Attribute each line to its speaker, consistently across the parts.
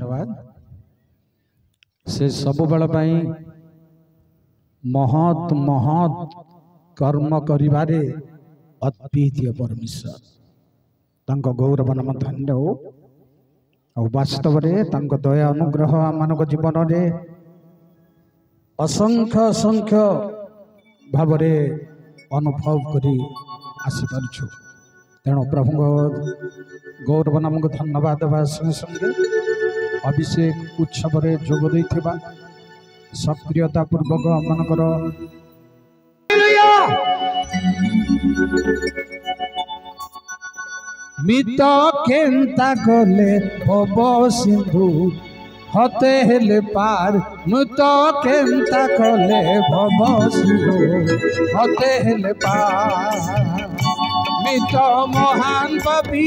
Speaker 1: धन्यवाद से सब बेल महत महत कर्म करिबारे अद्वितीय परमेश्वर तांको गौरव नाम धन्य हो और वास्तव रे तांको दया अनुग्रह आम जीवन रे असंख्य असंख्य भाव अनुभव करी आसी पारछु। तेणु प्रभु गौरव नाम को धन्यवाद देवा संगे संगे अभिषेक उत्सव रे जोग देइथिबा सक्रियता पूर्वक आमनकर मित केन्ता गले भव सिंधु हते हेले पार मित केन्ता गले भव सिंधु हते हेले पार मित महान पापी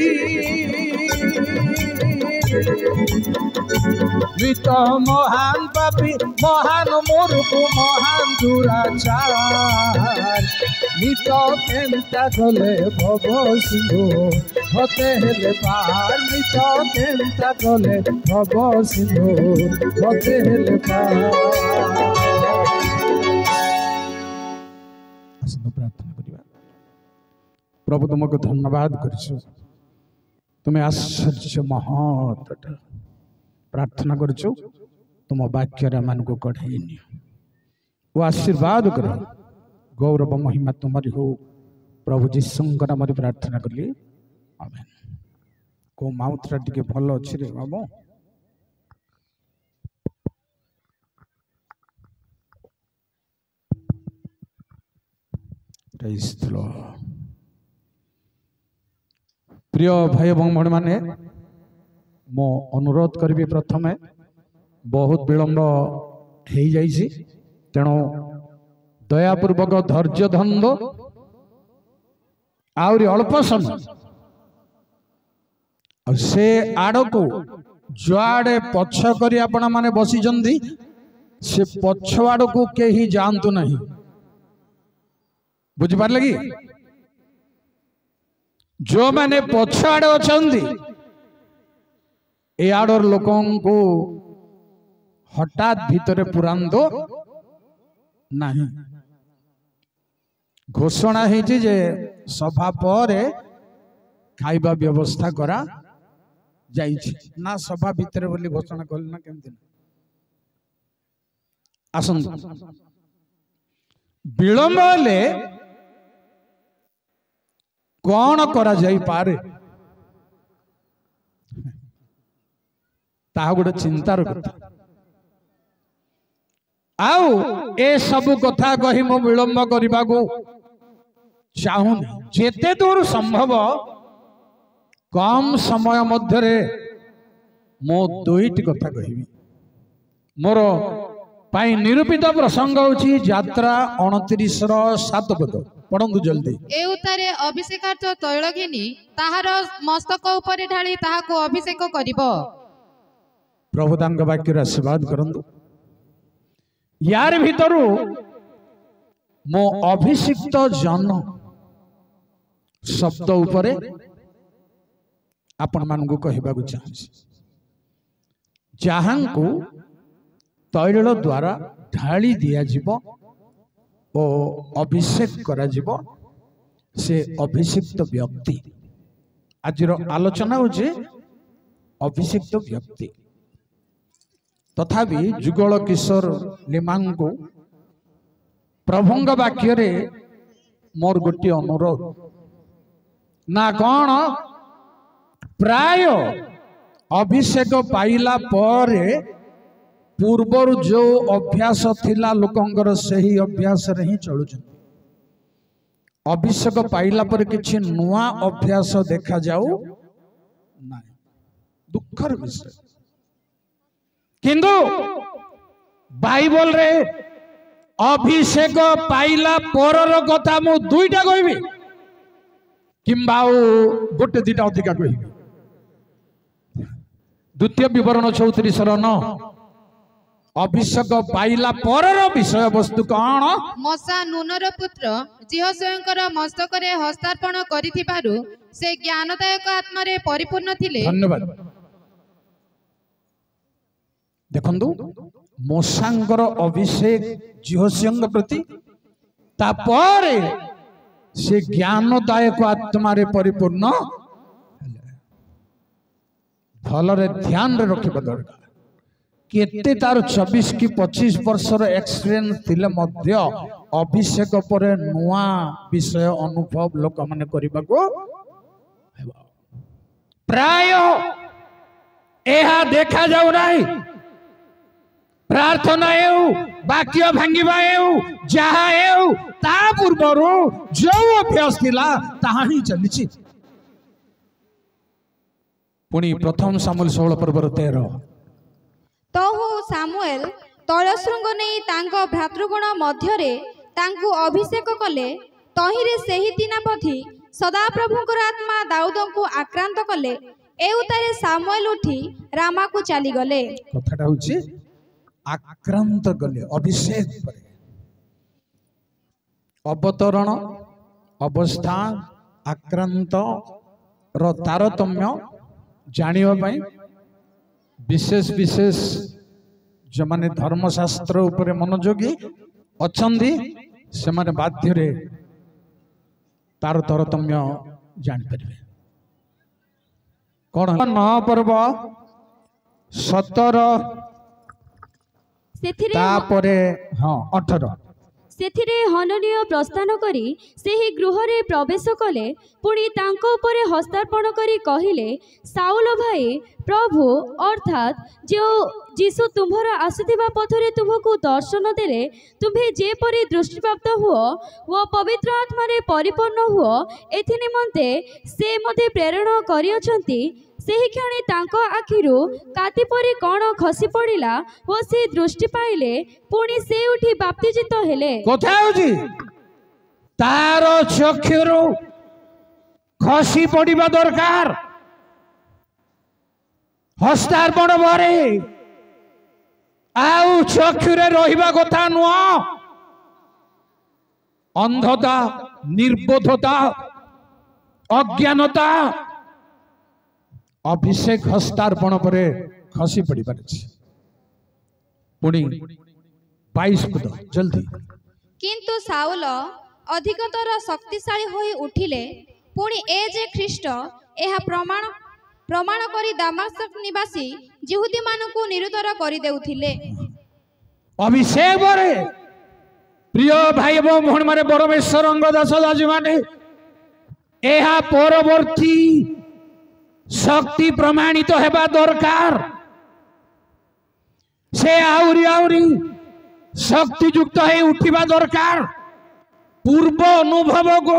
Speaker 1: मित महान पापी महान मूर्ख महान दुराचार मित केन्ता गले भव सिंधु हते हेले पार मित केन्ता गले भव सिंधु हते हेले पार। प्रार्थना करिबा। प्रभु तुमको धन्यवाद करछु तुम्हें आश्चर्य महत प्रार्थना करछु तुम वाक्य मान को कढ़ाई नियो वो आशीर्वाद कर गौरव महिमा तुम्हारी हो प्रभु जीशुଙ୍କ नाम प्रार्थना कली आमेन। को माउथरा टिके भल अछि रे बाबू प्रेज द लॉर्ड। प्रिय भाई एवं भणी माने मो अनुरोध करी प्रथमे बहुत विलंब हो जाइए तेणु दयापूर्वक धैर्य धंद आहरी अल्प समय से आड़ को जुआड़े पछ कर आपण माने बसी से पछ आड़ को कहीं जातु नहीं बुझिपार लगी जो मैंने पछ आड़े अच्छा ए आड़र लोकों को हठात भीतर पुरांदो नहीं घोषणा है जे सभा पर खाइबा व्यवस्था करा जाइछि ना सभा भीतर बोली घोषणा कल ना केमती आसन विलंब हेले कौन करा जाई पारे ताहा गोटे चिंतार कथा आउ ए सब कथा कही मो विलंब करने को चाहूनी जेते दूर संभव कम समय मध्य मो दुईटी कथा कहि मोर पाई निरूपित प्रसंग होची यात्रा 29:7 पद पढ़ंतु जल्दी।
Speaker 2: एउतारे अभिषेकार्थ तैल घिनी ताहार मस्तक ऊपर ढाली ताहाको अभिषेक करिवो।
Speaker 1: प्रभु तांग वाक्य आशीर्वाद करंतु यार भीतरु मो अभिषिक्त जन शब्द उपरे आपण मान को कहबा को चाहछि जहां को तैल द्वारा ढाली दिया जीव ओ अभिषेक करा जीव से अभिषिक्त व्यक्ति आज आलोचना होचे अभिषिक्त व्यक्ति तथापि जुगल किशोर लिमांग को प्रभुंग वाक्य रे मोर गोटे अनुरोध ना कौन प्राय अभिषेक पाइला पर पूर्वर जो अभ्यास थिला लोकंकर सही अभ्यास रे ही चलु अभिषेक पाइला पर किछि नुआ अभ्यास देखा जाऊ ना दुखर विषय किंतु बाइबल रे अभिषेक पाइला परर कथा मु दुईटा कहबी किंबा गोटे दीटा अधिका कहबी। द्वितीय विवरण 34:9 अभिषेक पाइला परर विषय वस्तु कौन
Speaker 2: मसा नूनर पुत्र जिह स्वयंकर मस्तक रे हस्तार्पण करिथिबारु से ज्ञानदायक आत्मा रे परिपूर्ण थिले।
Speaker 1: धन्यवाद। देखंतु मूसांकर अभिषेक जिहोसियों प्रति तापर से ज्ञानदायक आत्मा रे परिपूर्ण भलरे ध्यान रे रखिबा दरकार केते तार 24 कि 25 वर्षर एक्सपीरियंस थिले मध्य अभिषेक पर नुआ विषय अनुभव लोक माने करबा को प्राय एहा देखा जाऊ नाही प्रार्थना एउ वाक्य भांगिबा एउ जहा एउ ता पूर्वरु जो अभ्यास थिला ताहा ही चलिछि पुणी प्रथम सामुएल 16 पर्वर 13
Speaker 3: तहु सामुएल तैलशृंग नहीं तांको भ्रातृगण मध्यरे तांकु अभिषेक कले तहिरे सेही दिनावधि सदाप्रभुଙ୍କର आत्मा दाऊदଙ୍କୁ आक्रांत कले एउतारे सामुएल उठी रामा को चली गले
Speaker 1: कथाटा होछि आक्रांत गले अभिषेक परे अवतरण अवस्था आक्रांत रो तारतम्य जानिबा पई विशेष विशेष जो माने धर्मशास्त्र उपरे मनोयोगी अछंदी से माने बाध्य रे तार तारतम्य जान परिबे कोन 9 पर्व 17
Speaker 3: सेथिरे
Speaker 1: तापरे हां 18
Speaker 3: सेथिरे हननीय प्रस्थान करी सेही गृहरे प्रवेश कले पुणी तांको उपरे हस्तार्पण करी कहिले साउल भाई प्रभु अर्थात जो जीशु तुम्हारा आसुथिबा पथरे तुमको दर्शन देले तुम्हें जेपरी दृष्टिप्राप्त हुओ व पवित्र आत्मा रे परिपूर्ण हुओ एथि निमंते से मते प्रेरणा करियछंती सेही क्षणी तांको आखिरु काति परी कोण खसी पड़िला व से दृष्टि पाइले पुणी से उठी बाप्तिजित हेले
Speaker 1: कोथा होजी तारो चक्षुरु खसी पड़िबा दरकार हस्तार्पण बरे आउ चक्षुरे रहिबा कथा नुआ अंधता निर्बोधता अज्ञानता अभिषेक हस्तार्पण परे खसी पड़ी पारे पुणी 22 पद जल्दी
Speaker 3: किंतु साउल अधिकतर शक्तिशाली होई उठिले पुणी ए जे ख्रीष्ट एहा प्रमाण करी दामास्कस निवासी यहूदी मानकु निरुतर करि देउथिले
Speaker 1: अभिषेक बरे प्रिय भाई एवं भौणी माने परमेश्वर अंगदास दासी माने एहा परवर्ती शक्ति प्रमाणित हेबा दरकार से आउरी आउरी शक्ति युक्त है उठिबा दरकार पूर्व अनुभव को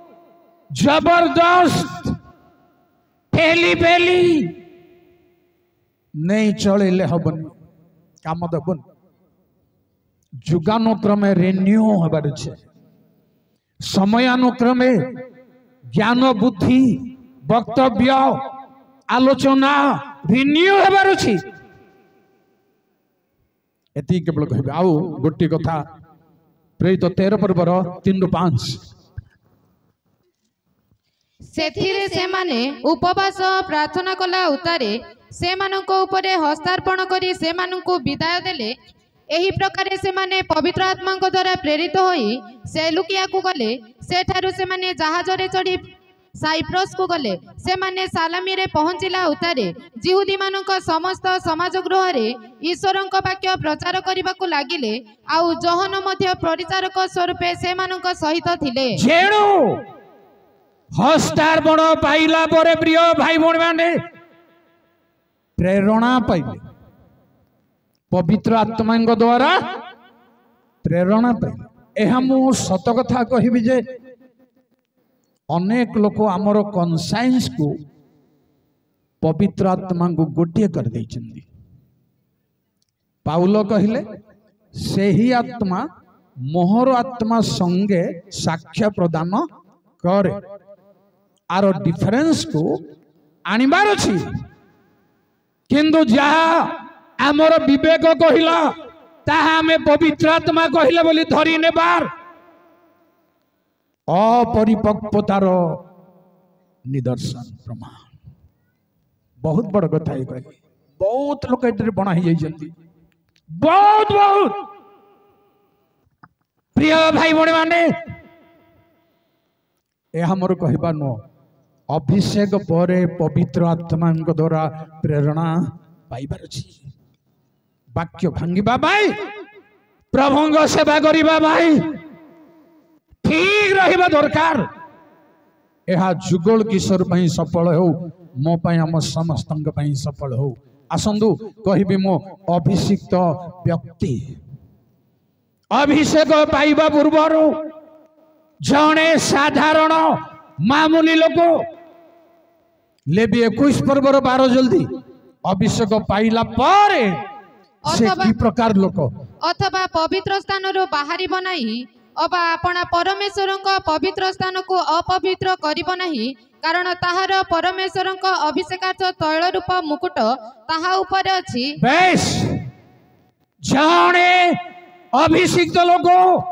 Speaker 1: जबरदस्त फेली फेली नहीं चले हबन काम दबन जुगानुक्रमे रिन्यू हबार छे समयानुक्रमे ज्ञान बुद्धि वक्तव्य आलोचना रिन्यू हेबार अछि एति केवल कहबे आउ गोटी कथा प्रेरित 13 पर्वर 3-5
Speaker 2: सेथिरे से माने उपवास प्रार्थना कला उतारे से मानको उपरे हस्तार्पण करी से मानको विदाय देले एही प्रकारे से माने पवित्र आत्मा को द्वारा प्रेरित होई सेलुकिया को गले सेठारु से माने जहाज रे चढ़ी साइप्रस को गले से माने सालामी रे पहुंचिला उतारे जिहुदी मानक समस्त समाज गृह रे ईश्वरक वाक्य प्रचार करबा को लागिले आउ जहन मध्य परिचारक स्वरूपे से मानक सहित थिले
Speaker 1: जेणु हस्तार्पण पाइला परे प्रिय भाई भौणी माने प्रेरणा पाइले पवित्र आत्मा द्वारा प्रेरणा पाइले एहा मु सत कथा कहिबि जे अनेक लोक आमर कन्साइंस को पवित्र आत्मा को गोटे कर देइछन्ती पाउल कहिले सेही आत्मा मोहर आत्मा संगे साक्ष्य प्रदान करे आरो डिफरेंस को आनिबार अछि किंतु जहा आमर विवेक कहिला ताहा हमें पवित्र आत्मा कहिले बोली धरी नेबार अपरिपक्वतार निदर्शन प्रमाण बहुत बड़ कथा कही बहुत लोग बना ही जाइछन्ती बहुत बहुत प्रिय भाई भौणी माने यह मोर कहवा नुह अभिषेक पर पवित्र आत्मा द्वारा प्रेरणा पाइबार अछि वाक्य भांगिबा भाई प्रभुंग सेवा करिबा भाई ठीक रहिबा दरकार यह जुगल किशोर पई सफल हो मो पई हम समस्तंग पई सफल हो आसंदु कहिबी मो अभिषिक्त व्यक्ति अभिषेक पाइबा पूर्वर जने साधारण मामूली लोक लेबी 21 पर्वर 12 जल्दी अभिषेक पाइला पारे से की प्रकार लोक
Speaker 2: अथवा पवित्र स्थान रो बाहरी बनाई अबा अपना परमेश्वर पवित्र स्थान को अपवित्र करिब नाही कारण ताहार परमेश्वर अभिषेकार्थ तैल रूप मुकुट ताहा ऊपर अछि
Speaker 1: बेस जाने अभिषिक्त लोक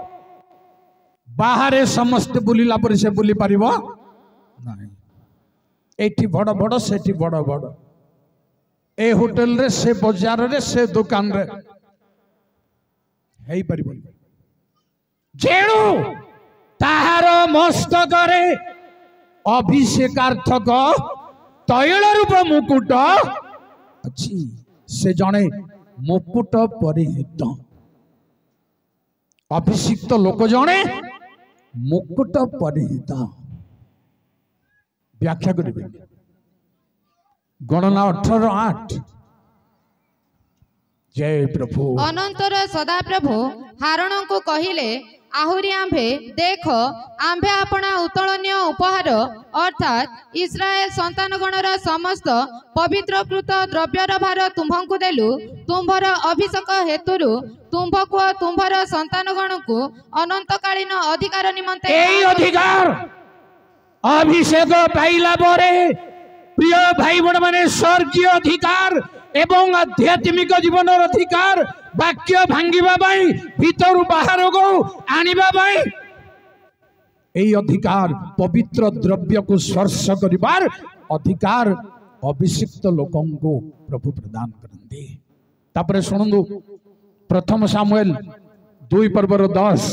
Speaker 1: बाहर समस्त बुलिला पर से बुली पारिबो नाही एठी बड़ बड़ सेठी बड़ बड़ ए होटल रे से बाजार रे से दुकान रे हेई पारिबो जेणु ताहार मस्तक रे अभिषेकार्थक तैल रूप मुकुट अछि से जने मुकुट परिहित अभिषिक्त लोक जने मुकुट परिहित व्याख्या करिबे गणना 18:8 जय प्रभु
Speaker 2: अनंतर सदा प्रभु हारण को कहिले आहुरी आंभे देख आंभे अपना उत्तोलनीय उपहार अर्थात इस्राएल संतानगणर समस्त पवित्रकृत द्रव्यर भार तुम्भंकु देलु तुम्भर अभिषेक हेतुरु तुम्भकु तुम्भर संतानगण को अनंतकालीन अधिकार निमंते
Speaker 1: एई अधिकार अभिषेक पाइला परे प्रिय भाई बड़ माने स्वर्गीय अधिकार एवं आध्यात्मिक जीवन अधिकार वाक्य भांगिबा बाई भीतर बाहर को आनिबा बाई एई अधिकार पवित्र द्रव्य को स्पर्श करिबार अधिकार अभिषिक्त लोकं को प्रभु प्रदान करंदे तापरे सुनंदु प्रथम सामुएल 2 पर्वर 10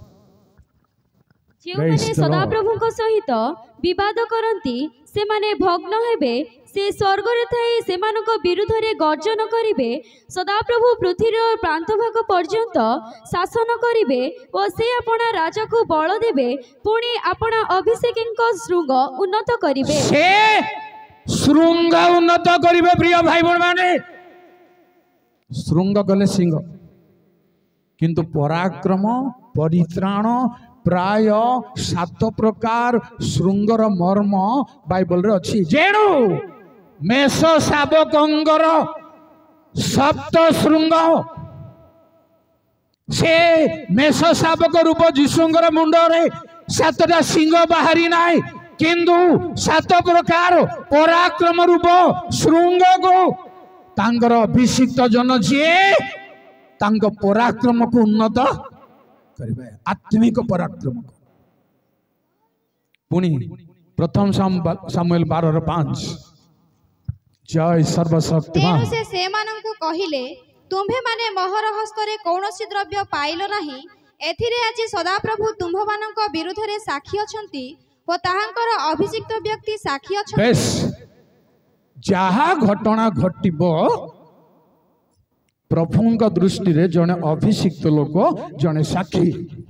Speaker 3: जो सदाप्रभु सहित विवाद करती से माने भग्न हेबे से स्वर्ग रे थाई सेमानक विरुद्ध रे गर्जन करिवे सदाप्रभु पृथ्वीर प्रांत भाग पर्यंत शासन करिवे और से अपना राजा को बल देवे पुणी अपना अभिषेकଙ୍କ श्रृंग उन्नत करिवे
Speaker 1: से श्रृंग उन्नत करिवे प्रिय भाई बहन माने श्रृंग गले सिंह किंतु पराक्रम परित्राण प्राय 7 प्रकार श्रृंगर मर्म बाइबल रे अछि जेणु मेष शावकंगर 7 श्रृंग से मेष शावक रूप जीशुंगर मुंडरे 7टा सिंह बाहरी नाय किंतु 7 प्रकार पराक्रम रूप श्रृंग को तांगर अभिषिक्त जन जे तांग पराक्रम को उन्नत करिवे आत्मिक पराक्रम को पुणी प्रथम सामुएल 12:5 जय सर्वशक्तिमान
Speaker 4: तेनु से माननकु कहिले तुम्भे माने मोहर हस्तरे कौनसी द्रव्य पाइलो नाही एथिरे आज सदाप्रभु तुम्भ मानक विरुद्ध रे साक्षी अछंती ओ ताहांकर अभिषिक्त व्यक्ति साक्षी अछंती
Speaker 1: बेस जहा घटना घटिबो प्रभुंक दृष्टि रे जने अभिषिक्त लोक जने साक्षी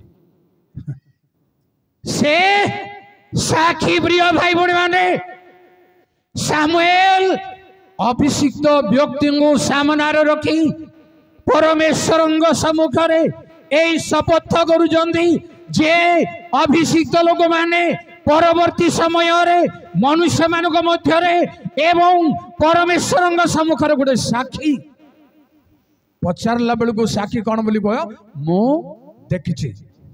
Speaker 1: से साक्षी प्रिय भाई भौणी माने सामुएल अभिषिक्त व्यक्ति को सामना रखी परमेश्वर सम्मुख रे एई शपथ करुचंदी जे अभिषिक्त लोक माने परवर्ती समय रे मनुष्य मानक मध्य रे एवं परमेश्वर सम्मुख रे गोटे साक्षी पचारला बेलू को साक्षी कौन बोली कह मु देखी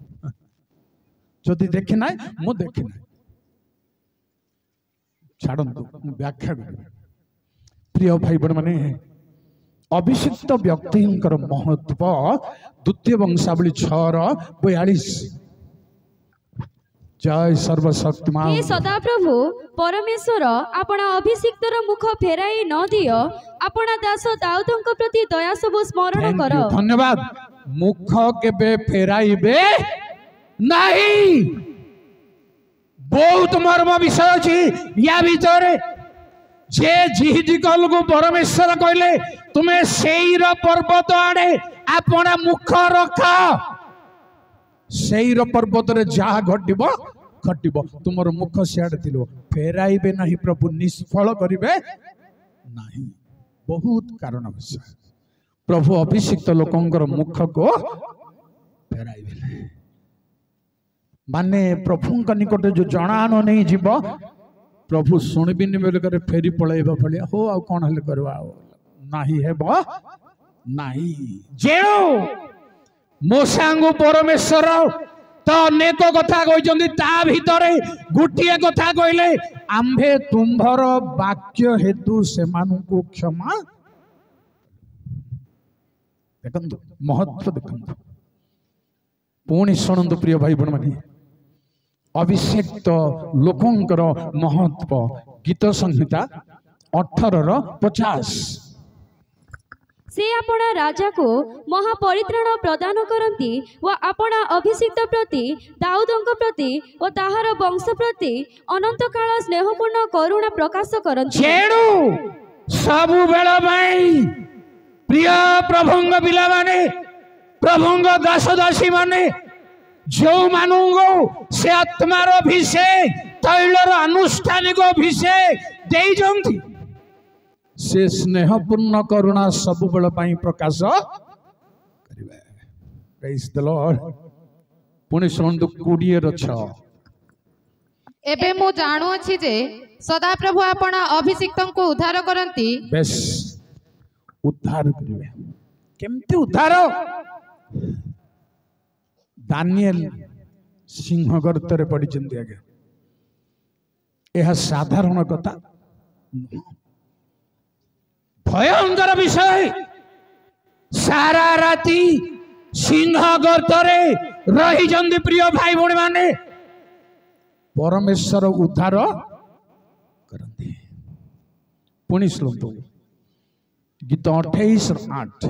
Speaker 1: जदि देखी ना मु देखी ना छाड़ू व्याख्या प्रिय भाई बहन माने अभिषिक्त व्यक्ति महत्व 2 वंशावली 6:42 जय सर्वशक्तिमान
Speaker 3: हे सदाप्रभु परमेश्वर आपण अभिषिक्तर मुख फेराई न दियो आपण दास दाऊदଙ୍କ प्रति दया सब स्मरण
Speaker 1: Thank
Speaker 3: कर
Speaker 1: you, धन्यवाद। मुख केबे फेराइबे नहीं बहुत मर्म विषय अछि या भीतर जे जिहिदिकल को परमेश्वर कहले तुम्हें सेईर पर्वत आड़े आपण मुख रख सेईर पर्वत रे जहा घटिबो घटिबो तुमर मुख सियाड़े थिलो फेराइबे नहीं प्रभु निष्फल करिवे नहीं बहुत कारण विषय प्रभु अभिषिक्त लोकंकर मुख को फेराइबे माने प्रभु निकट जो जनान नहीं जीव प्रभु शुणबिनी बेलकर फेरी पलैबा भलिया हो आ कौन हले करवा नाही हेबो नाही जेणु मोसांगु परमेश्वर तो अनेक कथा कहते ता भितरे गोटे कथा कहले आम्भे तुम्भर वाक्य हेतु सेमानंकु क्षमा देखंतु महत्व देखंतु पुणी शुणु प्रिय भाई बहन माने अभिषेक्त लोकंकर महत्व गीत संहिता 18:50
Speaker 3: से आपणा राजा को महापरित्राण प्रदान करती व आपणा अभिषिक्त प्रति दाऊदଙ୍କ प्रति व ताहार वंश प्रति अनंत काल स्नेहपूर्ण करुणा प्रकाश करती
Speaker 1: जेणु सबु बेल भाई प्रिय प्रभुंग पिला माने प्रभुंग दास दासी माने जो मानुंगो से आत्मार अभिषेक तैलर अनुष्ठानिक अभिषेक देई जंती से स्नेहपूर्ण करुणा सब बेल पाई प्रकाश करिवे प्रेज द लॉर्ड पुणी शुणु 20:6
Speaker 2: एबे मु जाणु अछि जे सदा प्रभु आपण अभिषिक्त को उद्धार करंती
Speaker 1: बेस उद्धार करिवे केमती उद्धार दानिएल सिंह गर्तरे पड़ी आगे यह साधारण कथा भयंकर विषय सारा राति सिंह गर्तरे रही जंदी प्रिय भाई भौणी माने परमेश्वर उद्धार करते पुणी श्लोक गीत 28:8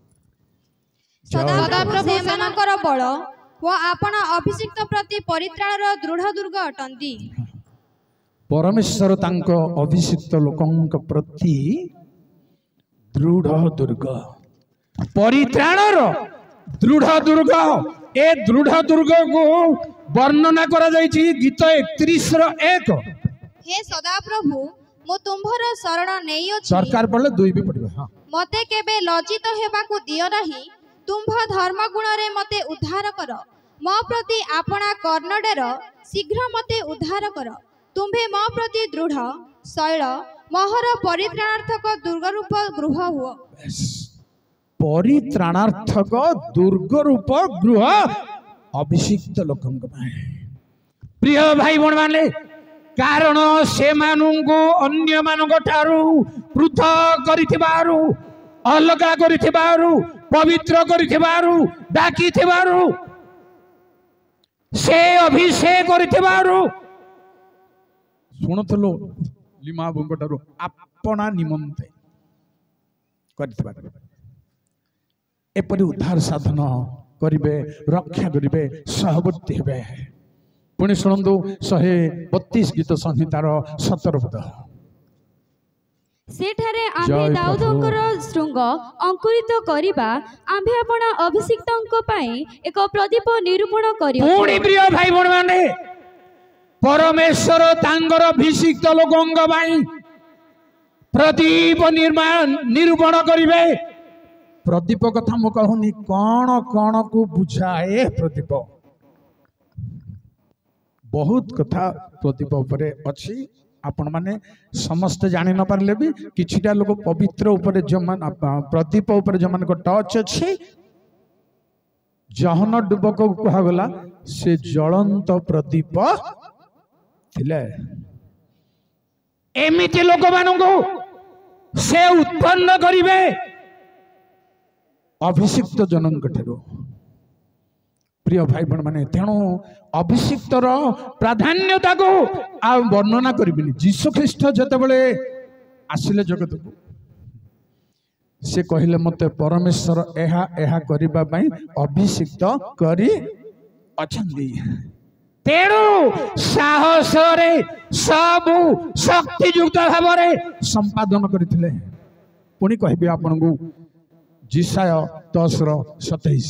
Speaker 4: सदा प्रभु सेमानकर बल व आपण अभिषिक्त प्रति परित्राणर दृढ़ दुर्ग अटंती
Speaker 1: परमेश्वर तांको अभिषिक्त लोकंक प्रति दृढ़ दुर्ग परित्राणर दृढ़ दुर्ग ए दृढ़ दुर्ग को वर्णना करा जायछि गीत 31:1
Speaker 4: हे सदा प्रभु मो तुम्भर शरण नेई अछि
Speaker 1: सरकार पड़ले 2 भी पड़िबे हां
Speaker 4: मते केबे लज्जित हेबाकू दियो नाही तुम्भ धर्म गुण रे मते उद्धार कर मो प्रति आपणा कर्णडेर शीघ्र मते उद्धार कर तुम्भे मो प्रति दृढ़ शैल मोहर परित्राणार्थक दुर्ग रूप गृह हुओ
Speaker 1: परित्राणार्थक दुर्ग रूप गृह अभिषिक्त लोकंक प्रिय भाई भौणी माने कारण से मानुंगो अन्य मानक ठारू पृथक करिथिबारु अलगा करिथिबारु पवित्र करिथिबारु डाकिथिबारु से अभिषेक करिथिबारु सुनथलो लिमा बुंगटारु आपना निमंते करिथिबारु एपरि उद्धार साधन करिवे रक्षा करिवे सहवर्ती हेबे पुणी शुणु 132 गीत संहितार 17 पद
Speaker 3: सेठारे आम्भे दाऊदंकर शृंग अंकुरित करिबा आम्भे आपणा अभिषिक्तंक पई एक प्रदीप निरूपण करियो
Speaker 1: पुणी प्रिय भाई भौणी माने परमेश्वर तांगर अभिषिक्त लोकंक पई प्रदीप निरूपण करिवे प्रदीप कथा मु कहूनी कौन कौन को बुझाए प्रदीप बहुत कथा प्रदीप उपरे अछि आपण माने समस्त जानि न पारले भी किछिटा लोक पवित्र उपरे जमान प्रदीप उपरे जमान को टच अछि जहन डुबक कहा गला से ज्वलंत प्रदीप थिले एमिति लोक मानंगो से उत्पन्न करिवे अभिषिक्त जनक ठारो प्रिय भाई बहन माने तेणु अभिषिक्तर प्राधान्यता को आ वर्णना करिबिनी। जीसु ख्रीष्ट जतेबेले आसिले जगत को से कहिले मते परमेश्वर एहा एहा करिबा पई अभिषिक्त करी अछंदी। तेणु साहस रे सब शक्ति युक्त भाव रे संपादन करथिले। पुणी कहबी आपन को जिसाय 10:27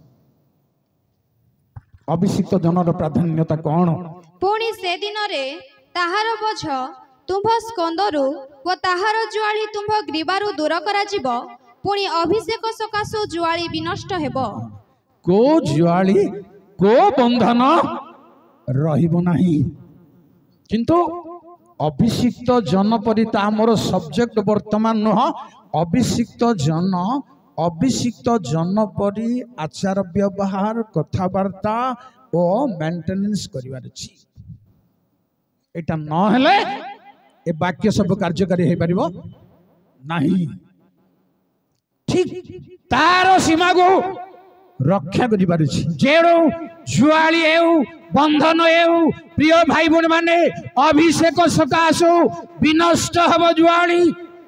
Speaker 1: अभिषिक्त जनर प्राधान्यता कौन?
Speaker 4: पुणी से दिन रे ताहार बोझ तुम्भ स्कंदरु व ताहार जुआली तुम्भ ग्रीबारु दूर करा जिवो। पुणी अभिषेक सकाशु जुआली विनष्ट हेबो।
Speaker 1: को जुआली को बंधन रहिबो नाही। किंतु अभिषिक्त जन परि ता मोर सब्जेक्ट वर्तमान नुह। अभिषिक्त जन परि आचार व्यवहार कथबार्ता और मेंटेनेंस करिवार अछि। एटा न हेले ए वाक्य सब कार्यकारी हे परिबो नाही। ठीक तार सीमा को रक्षा करिवार अछि। जेडो जुआली हेउ बंधन हेउ प्रिय भाई बहन माने अभिषेक सकाशो विनष्ट हब जुआली।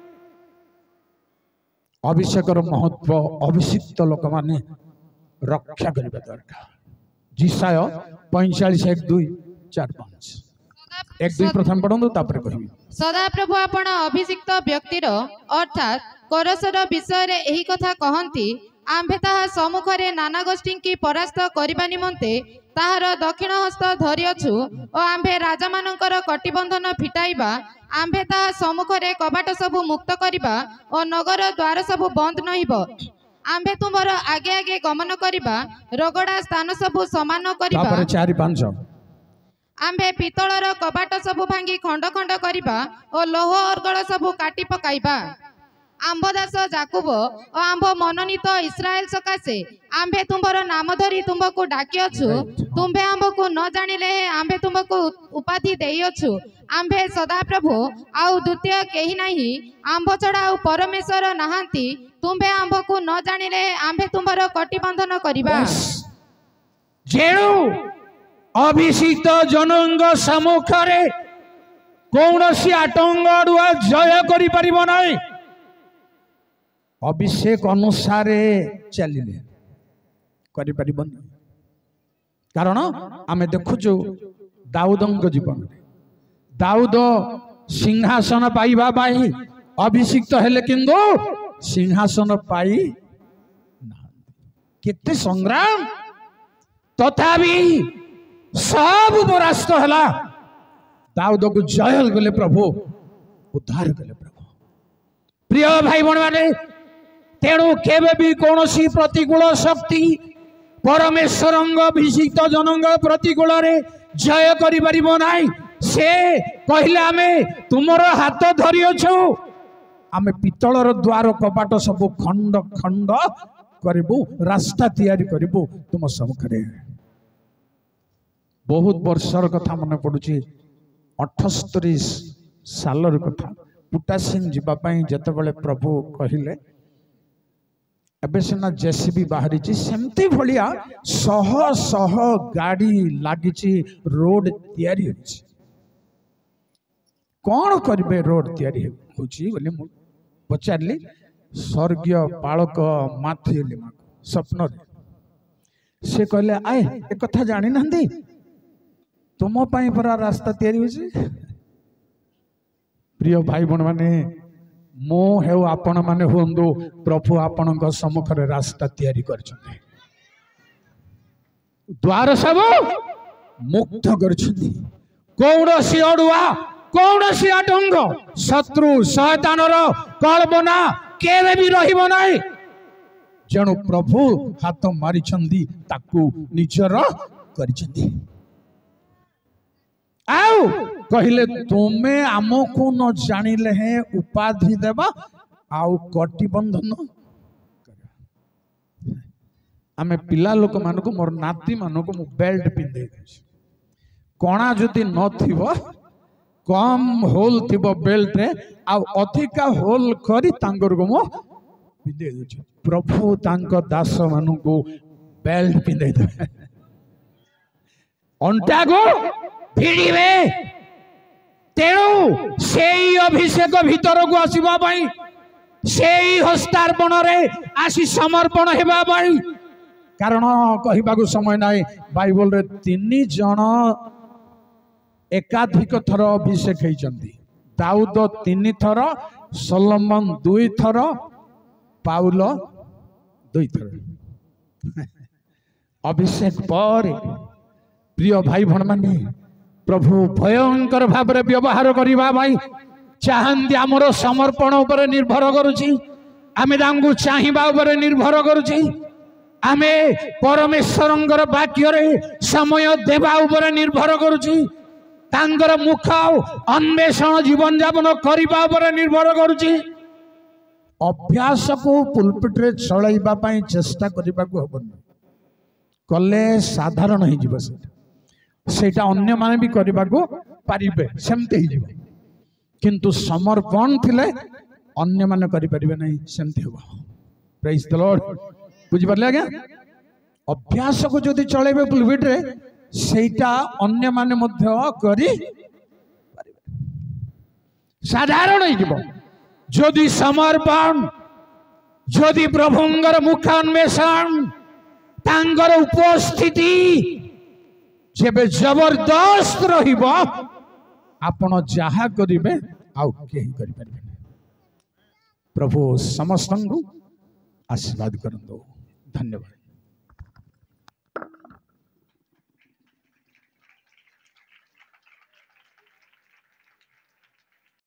Speaker 1: अभिषेकर महत्व अभिषिक्त लोक माने रक्षा करिबा दरकार। जिसाय 45:1-2-4-5 1-2 प्रथम पढंदो तापर कहिबी।
Speaker 2: सदा प्रभु आपण अभिषिक्त व्यक्तिर अर्थात करसर विषय रे एही कथा कहंती। आम्भे ताहा सम्मुख रे नाना गोष्ठी की परास्त करिबा निमंते ताहार दक्षिण हस्त धरिअछु और आम्भे राजा मानकर कटिबंधन फिटाइबा। आम्भे ताहा सम्मुख रे कबाट सब मुक्त करिबा और नगर द्वार सब बंद नहिब। आम्भे तुमर आगे आगे गमन करिबा रगड़ा स्थान सब समान करिबा।
Speaker 1: तापर 4-5
Speaker 2: आम्भे पितलर कबाट सब भांगी खंड खंड करिबा और लोह अर्गल सब काटी पकाइबा। आंबदास जाकुब और आंब मनोनीत इस्राएल सकाशे आम्भे तुम्बर नाम धरी तुमको डाकिअछु। तुम्भे आंबको न जानिले आम्भे तुमको उपाधि देइअछु। आम्भे सदा प्रभु आउ द्वितीय केही नाही। आंब छड़ा आउ परमेश्वर नाहांती। तुम्भे आंबको न जानिले आम्भे तुमर कटिबंधन करिबा।
Speaker 1: जेणु अभिषिक्त जनंग सम्मुखरे कौनसी आतंक अड़ुआ जय करि परिबो नाही। अभिषेक अनुसार चलिले करि परिबनी। कारण आमे देखुछु दाऊदंग जीवन दाऊद सिंहासन पाइबा पाई अभिषिक्त हेले किंतु सिंहासन पाई केते संग्राम तथापि सब परास्त हला। दाऊद को जय गले प्रभु उद्धार गले प्रभु। प्रिय भाई बहन माने तेणु केबे भी कौनसी प्रतिकूल शक्ति परमेश्वर अभिषिक्त जनंग प्रतिकूल रे जय करि परिबो नाही। से कहले आमे तुमर हाथ धरिअछु। आमे पितलर द्वार कबाट सब खंड खंड करिबु रास्ता तैयारी करिबु तुम सम्मुखरे। बहुत वर्षर कथा मन पडुची 78 सालर कथा। पुटा सिंह जीवा पई जतबेले प्रभु कहिले एबे सिना जेसीबी बाहरी सेमती भलिया शह शह गाड़ी लागिची रोड तैयारी होची। कौन करिबे रोड तैयारी होची बोले मु पचारली स्वर्गीय पालक माथिली स्वप्न से कहले आए एक कथा जानी नंदी तुम पाई परा रास्ता तैयारी होची। प्रिय भाई बहन माने मो हेउ आपण माने होंदो प्रभु आपण सम्मुख रे रास्ता तैयारी करछन्ते। द्वार सब मुक्त करछन्ती। कौनसी अड़ुआ कौनसी आतंक शत्रु शैतानर कल्पना केबे भी रहिबो नाही। जेणु प्रभु हाथ मारिछन्ती ताकू निजर करछन्ती। आउ कहले तुमे आमको न जानिले हैं उपाधि देवा आउ कटिबंधन आमे पिला लोक मानको मोर नाती मानको मु बेल्ट पिंदे कोणा जदि न थिबो कम होल थिबो बेल्ट रे आ अधिका होल करी तांगर को मु पिंदे दछ। प्रभु तांको दास मानको बेल्ट पिंदे दे अंटा को भिड़े तेणु से अभिषेक भीतर को आसवा से हस्तार्पण आसी समर्पण हेबा कारण कहवाक समय ना बाइबल रे 3 जन एकाधिक थर अभिषेक होती दाऊद 3 थर सोलोमन 2 थर पाउल 2 थर अभिषेक पर प्रिय भाई भण माने प्रभु भयंकर भाव में व्यवहार करवा भाई चाहती आमर समर्पण उपर निर्भर करुची आमे तांगु चाहिबा उपर निर्भर करुची आमे परमेश्वरंकर वाक्य रे समय देवा उपर निर्भर करुची तांगर मुख अन्वेषण जीवन यापन करबा उपर निर्भर करुची अभ्यास को पुलपिट रे चलाइबा पई चेष्टा करबा को हबन कले साधारण हो जीव सेटा अन्य माने भी करबा को पारिबे सेमते ही जीव किंतु समर्पण थिले अन्य माने करि परिबे नहीं सेमते हो प्रेज द लॉर्ड बुझी परले आज्ञा अभ्यास को जदि चलेबे पुलपिट रे सेटा अन्य माने मध्य करि साधारण हो जीव जदि समर्पण जदि प्रभुंगर मुख अन्वेषण तांगर उपस्थिति जेबे जबरदस्त रहिबो आपण जहा करिबे आउ केही करि परिबे प्रभु समस्त को आशीर्वाद करंदो धन्यवाद।